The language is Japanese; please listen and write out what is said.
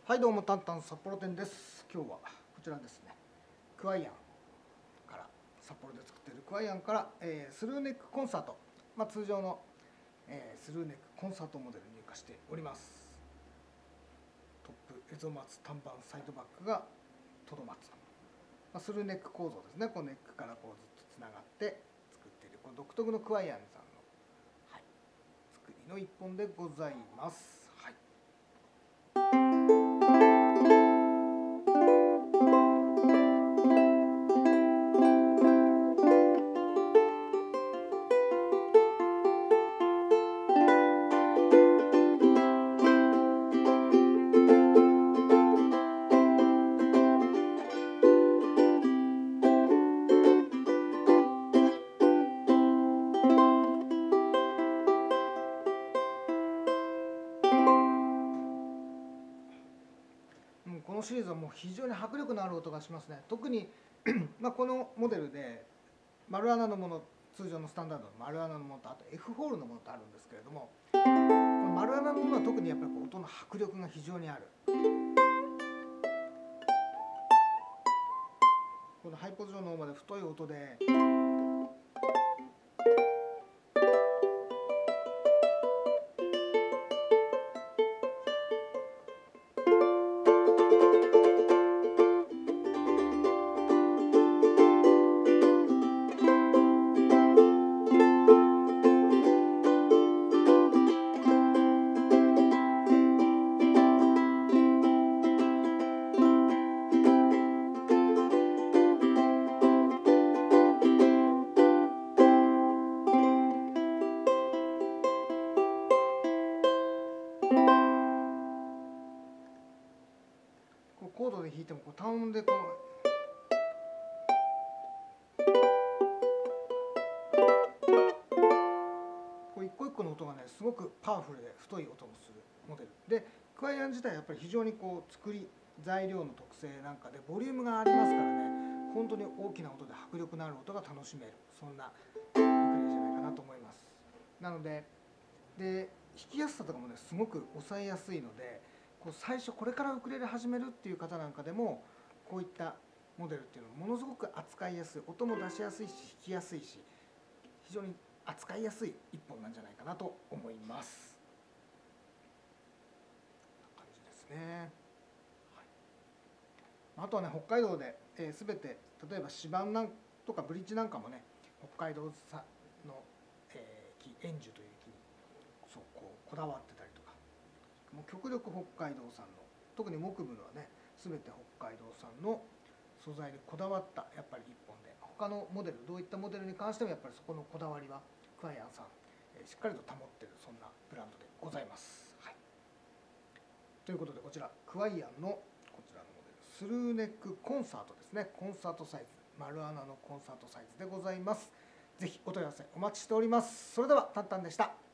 はいどうもタンタン札幌店です。今日はこちらですね、クワイアンから札幌で作っているクワイアンから、スルーネックコンサート、通常の、スルーネックコンサートモデルに入荷しております。トップエゾマツ単板サイドバックがトドマツ、スルーネック構造ですね。このネックからこうずっとつながって作っているこの独特のクワイアンさんの、作りの一本でございます。このシリーズはもう非常に迫力のある音がしますね。特にこのモデルで丸穴のもの、通常のスタンダードの丸穴のものとあと F ホールのものとあるんですけれども、この丸穴のものは特にやっぱり音の迫力が非常にある。このハイポジションの方まで太い音でコードで弾いても単音で一個一個の音がねすごくパワフルで太い音もするモデルで、クワイアン自体やっぱり非常に作り材料の特性なんかでボリュームがありますからね、本当に大きな音で迫力のある音が楽しめる、そんなウクレレじゃないかなと思います。なので弾きやすさとかもねすごく抑えやすいので、最初これからウクレレ始めるっていう方なんかでもこういったモデルっていうのはものすごく扱いやすい、音も出しやすいし弾きやすいし、非常に扱いやすい一本なんじゃないかなと思います。こんな感じですね。あとはね北海道で、全て例えば指板なんとかブリッジなんかもね北海道の、木円樹という木にこだわってたりとか、もう極力北海道産の、特に木部のはね全て北海道産の素材にこだわったやっぱり一本で、他のモデルどういったモデルに関してもやっぱりそこのこだわりはクワイアンさん、しっかりと保っているそんなブランドでございます。ということでこちらクワイアンのこちらのモデルスルーネックコンサートですね。コンサートサイズ、丸穴のコンサートサイズでございます。ぜひお問い合わせお待ちしております。それではタンタンでした。